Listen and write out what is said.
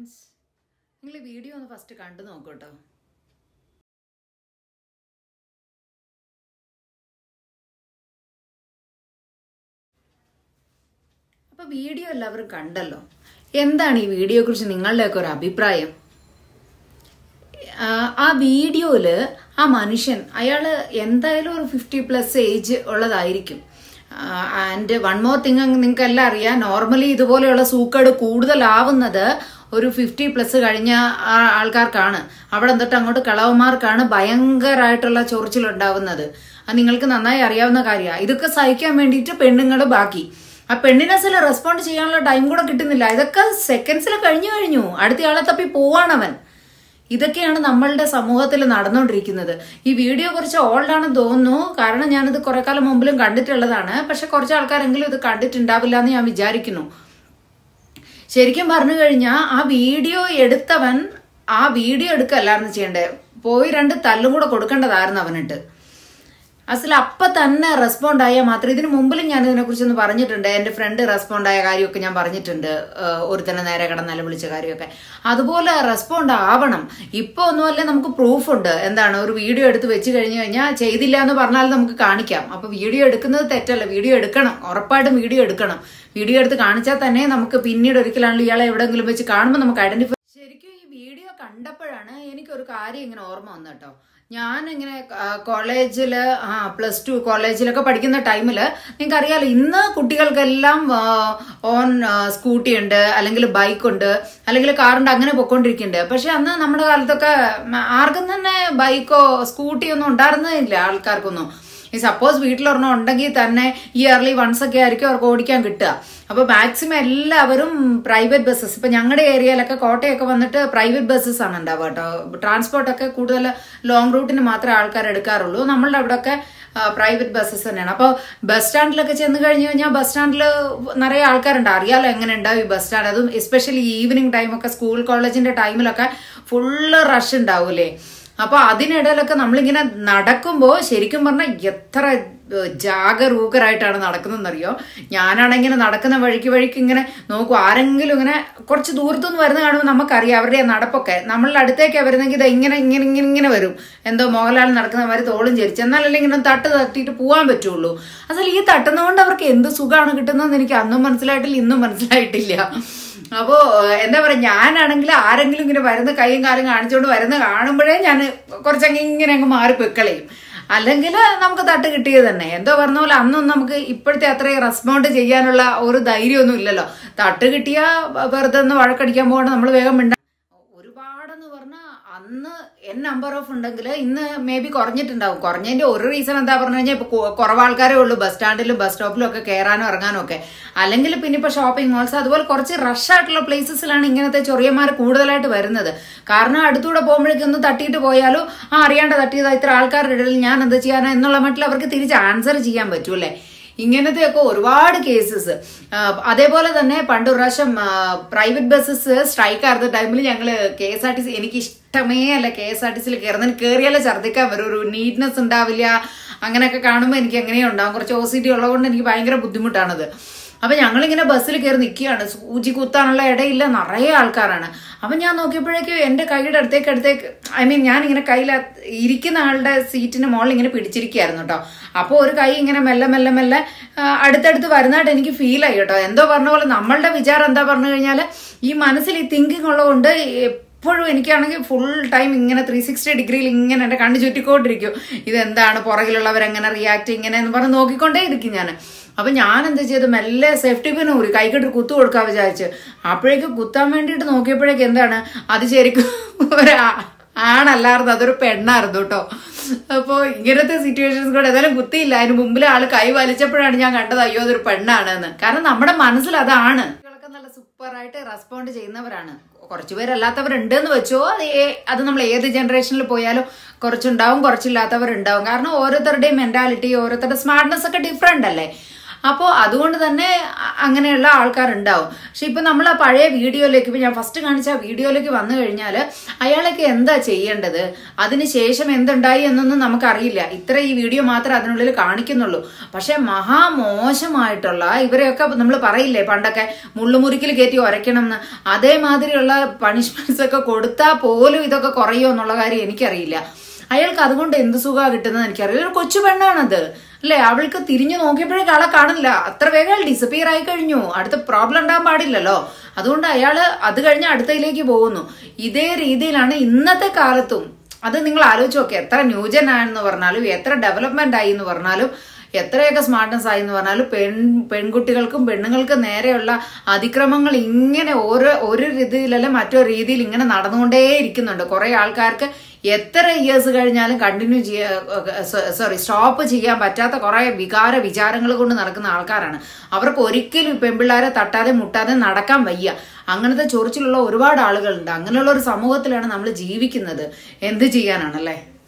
Friends, നിങ്ങൾ ഈ video ഒന്ന് ഫസ്റ്റ് കണ്ടു നോക്കൂ. അപ്പോൾ വീഡിയോ എല്ലാവരും കണ്ടല്ലോ. എന്താണ് ഈ വീഡിയോയെ കുറിച്ച് നിങ്ങളുടെയൊക്കെ ഒരു അഭിപ്രായം? ആ വീഡിയോയില് ആ മനുഷ്യൻ അയാള് എന്തായാലും ഒരു 50+ ഏജ് ഉള്ളതായിരിക്കും. ആൻഡ് വൺ മോർ തിങ്, നിങ്ങൾക്ക് എല്ലാം അറിയാം, നോർമലി ഇതുപോലെയുള്ള സൂക്കേട് കൂടുതലാവുന്നത് ഒരു 50+ കഴിഞ്ഞ ആൾക്കാർക്കാണ്. അവിടെ തൊട്ട് അങ്ങോട്ട് കിളവന്മാർക്കാണ് ഭയങ്കരമായിട്ടുള്ള ചൊറിച്ചിലുണ്ടാവുന്നത്. അത് നിങ്ങൾക്ക് നന്നായി അറിയാവുന്ന കാര്യമാണ്. ഇതൊക്കെ സഹിക്കാൻ വേണ്ടിയിട്ട് പെണ്ണുങ്ങൾ ബാക്കി. ആ പെണ്ണിനെ ചില റെസ്പോണ്ട് ചെയ്യാനുള്ള ടൈം കൂടെ കിട്ടുന്നില്ല. ഇതൊക്കെ സെക്കൻഡ്സിൽ കഴിഞ്ഞു. അടുത്തയാളെ തപ്പി പോവാണവൻ. ഇതൊക്കെയാണ് നമ്മളുടെ സമൂഹത്തിൽ നടന്നുകൊണ്ടിരിക്കുന്നത്. ഈ വീഡിയോ കുറച്ച് ഓൾഡാണെന്ന് തോന്നുന്നു, കാരണം ഞാനിത് കുറെ കാലം മുമ്പിലും കണ്ടിട്ടുള്ളതാണ്. പക്ഷെ കുറച്ച് ആൾക്കാരെങ്കിലും ഇത് കണ്ടിട്ടുണ്ടാവില്ല എന്ന് ഞാൻ വിചാരിക്കുന്നു. ശരിക്കും പറഞ്ഞു കഴിഞ്ഞാൽ ആ വീഡിയോ എടുത്തവൻ ആ വീഡിയോ എടുക്കല്ലായിരുന്നു ചെയ്യണ്ടേ, പോയി 2 തല്ലും കൂടെ കൊടുക്കേണ്ടതായിരുന്നു അവനിട്ട്. അസൽ അപ്പൊ തന്നെ റെസ്പോണ്ട് ആയാൽ മാത്രം. ഇതിനു മുമ്പിലും ഞാൻ ഇതിനെ കുറിച്ചൊന്ന് പറഞ്ഞിട്ടുണ്ട്. എന്റെ ഫ്രണ്ട് റെസ്പോണ്ട് ആയ കാര്യമൊക്കെ ഞാൻ പറഞ്ഞിട്ടുണ്ട്, ഒരുത്തന്നെ നേരെ കിടന്നല്ല വിളിച്ച കാര്യമൊക്കെ. അതുപോലെ റെസ്പോണ്ട് ആവണം. ഇപ്പൊ ഒന്നുമല്ലേ, നമുക്ക് പ്രൂഫ് ഉണ്ട്. എന്താണ്, ഒരു വീഡിയോ എടുത്ത് വെച്ച് കഴിഞ്ഞു കഴിഞ്ഞാൽ ചെയ്തില്ല എന്ന് പറഞ്ഞാൽ നമുക്ക് കാണിക്കാം. അപ്പൊ വീഡിയോ എടുക്കുന്നത് തെറ്റല്ല, വീഡിയോ എടുക്കണം, ഉറപ്പായിട്ടും വീഡിയോ എടുക്കണം. വീഡിയോ എടുത്ത് കാണിച്ചാൽ തന്നെ നമുക്ക് പിന്നീട് ഒരിക്കലാണല്ലോ ഇയാളെ എവിടെയെങ്കിലും വെച്ച് കാണുമ്പോൾ നമുക്ക് ഐഡന്റിഫൈ. ശരിക്കും ഈ വീഡിയോ കണ്ടപ്പോഴാണ് എനിക്കൊരു കാര്യം ഇങ്ങനെ ഓർമ്മ വന്നു കേട്ടോ. ഞാനിങ്ങനെ കോളേജില് +2 കോളേജിലൊക്കെ പഠിക്കുന്ന ടൈമില് നിങ്ങൾക്ക് അറിയാലോ, ഇന്ന് കുട്ടികൾക്കെല്ലാം ഓൺ സ്കൂട്ടി ഉണ്ട്, അല്ലെങ്കിൽ ബൈക്ക് ഉണ്ട്, അല്ലെങ്കിൽ കാറുണ്ട്, അങ്ങനെ പൊക്കോണ്ടിരിക്കുന്നുണ്ട്. പക്ഷെ അന്ന് നമ്മുടെ കാലത്തൊക്കെ ആർക്കും തന്നെ ബൈക്കോ സ്കൂട്ടിയോ ഒന്നും ഉണ്ടായിരുന്നില്ല ആൾക്കാർക്കൊന്നും. ഈ സപ്പോസ് വീട്ടിലൊരെണ്ണം ഉണ്ടെങ്കിൽ തന്നെ ഇയർലി വൺസ് ഒക്കെ ആയിരിക്കും അവർക്ക് ഓടിക്കാൻ കിട്ടുക. അപ്പൊ മാക്സിമം എല്ലാവരും പ്രൈവറ്റ് ബസ്സസ്, ഇപ്പൊ ഞങ്ങളുടെ ഏരിയയിലൊക്കെ കോട്ടയൊക്കെ വന്നിട്ട് പ്രൈവറ്റ് ബസ്സസ് ആണ് ഉണ്ടാവുക കേട്ടോ. ട്രാൻസ്പോർട്ടൊക്കെ കൂടുതൽ ലോങ് റൂട്ടിന് മാത്രമേ ആൾക്കാർ എടുക്കാറുള്ളൂ. നമ്മളുടെ അവിടെയൊക്കെ പ്രൈവറ്റ് ബസ്സസ് തന്നെയാണ്. അപ്പോൾ ബസ് സ്റ്റാൻഡിലൊക്കെ ചെന്ന് കഴിഞ്ഞു കഴിഞ്ഞാൽ ബസ് സ്റ്റാൻഡിൽ നിറയെ ആൾക്കാരുണ്ട്. അറിയാലോ എങ്ങനെ ഉണ്ടാവും ഈ ബസ് സ്റ്റാൻഡ്. അതും എസ്പെഷ്യലി ഈവനിങ് ടൈമൊക്കെ, സ്കൂൾ കോളേജിന്റെ ടൈമിലൊക്കെ ഫുള്ള് റഷ് ഉണ്ടാവൂലേ. അപ്പൊ അതിനിടയിലൊക്കെ നമ്മളിങ്ങനെ നടക്കുമ്പോ ശരിക്കും പറഞ്ഞാൽ എത്ര ജാഗരൂകരായിട്ടാണ് നടക്കുന്നതെന്നറിയോ. ഞാനാണെങ്കിൽ നടക്കുന്ന വഴിക്ക് ഇങ്ങനെ നോക്കും, ആരെങ്കിലും ഇങ്ങനെ കുറച്ച് ദൂരത്തുനിന്ന് വരുന്ന കാണുമ്പോൾ നമുക്കറിയാം അവരുടെ നടപ്പൊക്കെ. നമ്മളുടെ അടുത്തേക്കാണ് വരുന്നെങ്കിൽ ഇത് ഇങ്ങനെ വരും, എന്തോ മോഹൻലാൽ നടക്കുന്ന മാതിരി തോളും ചരിച്ച്. എന്നാലല്ലേ ഇങ്ങനെ തട്ടിയിട്ട് പോകാൻ പറ്റുള്ളൂ. അസൽ ഈ തട്ടുന്നതുകൊണ്ട് അവർക്ക് എന്ത് സുഖമാണ് കിട്ടുന്നതെന്ന് എനിക്ക് അന്നും മനസ്സിലായിട്ടില്ല, ഇന്നും മനസ്സിലായിട്ടില്ല. അപ്പോ എന്താ പറയാ, ഞാനാണെങ്കിൽ ആരെങ്കിലും ഇങ്ങനെ വരുന്ന കൈയും കാലും കാണിച്ചുകൊണ്ട് വരുന്ന കാണുമ്പോഴേ ഞാൻ കുറച്ചങ്ങനെ അങ്ങ് മാറി പൊക്കളയും. അല്ലെങ്കിൽ നമുക്ക് തട്ട് കിട്ടിയത് തന്നെ. എന്തോ പറഞ്ഞ പോലെ അന്നൊന്നും നമുക്ക് ഇപ്പോഴത്തെ അത്രയും റെസ്പോണ്ട് ചെയ്യാനുള്ള ഒരു ധൈര്യമൊന്നും ഇല്ലല്ലോ. തട്ട് കിട്ടിയാ വെറുതെ ഒന്ന് വഴക്കടിക്കാൻ പോകണം, നമ്മൾ വേഗം മിണ്ട. ഒരുപാടെന്ന് പറഞ്ഞാൽ അന്ന് നമ്പർ ഓഫ് ഉണ്ടെങ്കിൽ ഇന്ന് മേ ബി കുറഞ്ഞിട്ടുണ്ടാവും. കുറഞ്ഞതിന്റെ ഒരു റീസൺ എന്താ പറഞ്ഞു കഴിഞ്ഞാൽ ഇപ്പൊ കുറവ് ആൾക്കാരേ ഉള്ളൂ ബസ് സ്റ്റാൻഡിലും ബസ് സ്റ്റോപ്പിലും ഒക്കെ കയറാനും ഇറങ്ങാനും ഒക്കെ. അല്ലെങ്കിൽ പിന്നെ ഇപ്പൊ ഷോപ്പിംഗ് മോൾസ് അതുപോലെ കുറച്ച് റഷ് ആയിട്ടുള്ള പ്ലേസസിലാണ് ഇങ്ങനത്തെ ചൊറിയന്മാർ കൂടുതലായിട്ട് വരുന്നത്. കാരണം അടുത്തൂടെ പോകുമ്പോഴേക്കും ഒന്ന് തട്ടിയിട്ട് പോയാലും അറിയാണ്ട് തട്ടിയതാ ഇത്ര ആൾക്കാരുടെ ഇടയിൽ ഞാൻ എന്താ ചെയ്യാനാ എന്നുള്ള മട്ടിൽ അവർക്ക് തിരിച്ച് ആൻസർ ചെയ്യാൻ പറ്റൂല്ലേ. ഇങ്ങനത്തെയൊക്കെ ഒരുപാട് കേസസ്. അതേപോലെ തന്നെ പണ്ട് പ്രാവശ്യം പ്രൈവറ്റ് ബസ്സസ് സ്ട്രൈക്ക് ആയിരുന്ന ടൈമിൽ ഞങ്ങള് KSRTC, എനിക്ക് ഇഷ്ടമേ അല്ല KSRTCയിൽ കയറുന്നതിന്. കയറിയാലേ ഛർദ്ദിക്കാൻ വരും, ഒരു നീറ്റ്നെസ് ഉണ്ടാവില്ല. അങ്ങനെയൊക്കെ കാണുമ്പോൾ എനിക്ക് എങ്ങനെയോ ഉണ്ടാവും. കുറച്ച് OCD ഉള്ളതുകൊണ്ട് എനിക്ക് ഭയങ്കര ബുദ്ധിമുട്ടാണത്. അപ്പൊ ഞങ്ങളിങ്ങനെ ബസ്സിൽ കയറി നിൽക്കുകയാണ്, സൂചി കുത്താനുള്ള ഇടയില്ല, നിറയെ ആൾക്കാരാണ്. അപ്പൊ ഞാൻ നോക്കിയപ്പോഴേക്കും എന്റെ കൈയുടെ അടുത്തേക്ക് ഞാനിങ്ങനെ കയ്യിൽ ഇരിക്കുന്ന ആളുടെ സീറ്റിന് മുകളിൽ ഇങ്ങനെ പിടിച്ചിരിക്കുകയായിരുന്നു കേട്ടോ. അപ്പോൾ ഒരു കൈ ഇങ്ങനെ മെല്ലെ അടുത്തടുത്ത് വരുന്നതായിട്ട് എനിക്ക് ഫീൽ ആയി കേട്ടോ. എന്തോ പറഞ്ഞ പോലെ നമ്മളുടെ വിചാരം എന്താ പറഞ്ഞു കഴിഞ്ഞാൽ, ഈ മനസ്സിൽ ഈ തിങ്കിങ് ഉള്ളതുകൊണ്ട് എപ്പോഴും എനിക്കാണെങ്കിൽ ഫുൾ ടൈം ഇങ്ങനെ 360 ഡിഗ്രിയിൽ ഇങ്ങനെ എന്റെ കണ്ണു ചുറ്റിക്കൊണ്ടിരിക്കും. ഇതെന്താണ്, പുറകിലുള്ളവരെങ്ങനെ റിയാക്ട് ഇങ്ങനെ എന്ന് പറഞ്ഞ് നോക്കിക്കൊണ്ടേ ഇരിക്കും ഞാൻ. അപ്പൊ ഞാൻ എന്താ ചെയ്ത് മെല്ലെ സേഫ്റ്റി പിൻ ഊരി കൈക്കിട്ട് കുത്തു കൊടുക്കാൻ വിചാരിച്ച്. അപ്പോഴേക്ക് കുത്താൻ വേണ്ടിയിട്ട് നോക്കിയപ്പോഴേക്ക് എന്താണ്, അത് ശരിക്കും ആണല്ലായിരുന്നു, അതൊരു പെണ്ണായിരുന്നു കേട്ടോ. അപ്പൊ ഇങ്ങനത്തെ സിറ്റുവേഷൻസ് കൂടെ ഏതായാലും കുത്തിയില്ല. അതിന് മുമ്പിൽ ആള് കൈ വലിച്ചപ്പോഴാണ് ഞാൻ കണ്ടത് അയ്യോ അതൊരു പെണ്ണാണെന്ന്. കാരണം നമ്മുടെ മനസ്സിൽ അതാണ്. നല്ല സൂപ്പറായിട്ട് റെസ്പോണ്ട് ചെയ്യുന്നവരാണ്. കുറച്ചുപേരല്ലാത്തവരുണ്ട് എന്ന് വെച്ചോ. അത് നമ്മൾ ഏത് ജനറേഷനിൽ പോയാലും കുറച്ചുണ്ടാവും, കുറച്ചില്ലാത്തവരുണ്ടാവും. കാരണം ഓരോരുത്തരുടെയും മെന്റാലിറ്റി, ഓരോരുത്തരുടെ സ്മാർട്ട്നെസ് ഒക്കെ ഡിഫറെന്റ് അല്ലേ. അപ്പോൾ അതുകൊണ്ട് തന്നെ അങ്ങനെയുള്ള ആൾക്കാരുണ്ടാവും. പക്ഷെ ഇപ്പൊ നമ്മൾ ആ പഴയ വീഡിയോയിലേക്ക്, ഇപ്പൊ ഞാൻ ഫസ്റ്റ് കാണിച്ച വീഡിയോയിലേക്ക് വന്നു കഴിഞ്ഞാൽ അയാളൊക്കെ എന്താ ചെയ്യേണ്ടത്, അതിനുശേഷം എന്തുണ്ടായി എന്നൊന്നും നമുക്കറിയില്ല. ഇത്ര ഈ വീഡിയോ മാത്രമേ അതിനുള്ളിൽ കാണിക്കുന്നുള്ളൂ. പക്ഷെ മഹാമോശമായിട്ടുള്ള ഇവരെയൊക്കെ നമ്മൾ പറയില്ലേ പണ്ടൊക്കെ മുള്ളുമുറിക്കിൽ കയറ്റി ഉരയ്ക്കണം എന്ന്, അതേമാതിരിയുള്ള പണിഷ്മെന്റ്സ് ഒക്കെ കൊടുത്താൽ പോലും ഇതൊക്കെ കുറയോ എന്നുള്ള കാര്യം എനിക്കറിയില്ല. അയാൾക്ക് അതുകൊണ്ട് എന്ത് സുഖമാണ് കിട്ടുന്നത് എനിക്കറിയില്ല. ഒരു കൊച്ചു പെണ്ണാണത് അല്ലെ, അവൾക്ക് തിരിഞ്ഞു നോക്കിയപ്പോഴേക്കും ആളെ കാണില്ല, അത്ര വേഗം ഡിസപ്പിയർ ആയി കഴിഞ്ഞു. അടുത്ത പ്രോബ്ലം ഉണ്ടാകാൻ പാടില്ലല്ലോ. അതുകൊണ്ട് അയാള് അത് കഴിഞ്ഞ് അടുത്തയിലേക്ക് പോകുന്നു. ഇതേ രീതിയിലാണ് ഇന്നത്തെ കാലത്തും. അത് നിങ്ങൾ ആലോചിച്ച് നോക്കുക, എത്ര ന്യൂജൻ ആയെന്ന് പറഞ്ഞാലും, എത്ര ഡെവലപ്മെന്റ് ആയി എന്ന് പറഞ്ഞാലും, എത്രയൊക്കെ സ്മാർട്ട്നെസ് ആയി എന്ന് പറഞ്ഞാലും, പെൺകുട്ടികൾക്കും പെണ്ണുങ്ങൾക്കും നേരെയുള്ള അതിക്രമങ്ങൾ ഇങ്ങനെ ഒരു രീതിയിലല്ല മറ്റൊരു രീതിയിൽ ഇങ്ങനെ നടന്നുകൊണ്ടേ ഇരിക്കുന്നുണ്ട്. കുറെ ആൾക്കാർക്ക് എത്ര ഇയേഴ്സ് കഴിഞ്ഞാലും സ്റ്റോപ്പ് ചെയ്യാൻ പറ്റാത്ത കുറെ വിചാരങ്ങൾ കൊണ്ട് നടക്കുന്ന ആൾക്കാരാണ്. അവർക്ക് ഒരിക്കലും പെൺപിള്ളാരെ തട്ടാതെ മുട്ടാതെ നടക്കാൻ വയ്യ. അങ്ങനത്തെ ചൊറിച്ചിലുള്ള ഒരുപാട് ആളുകളുണ്ട്. അങ്ങനെയുള്ള ഒരു സമൂഹത്തിലാണ് നമ്മൾ ജീവിക്കുന്നത്. എന്ത് ചെയ്യാനാണല്ലേ.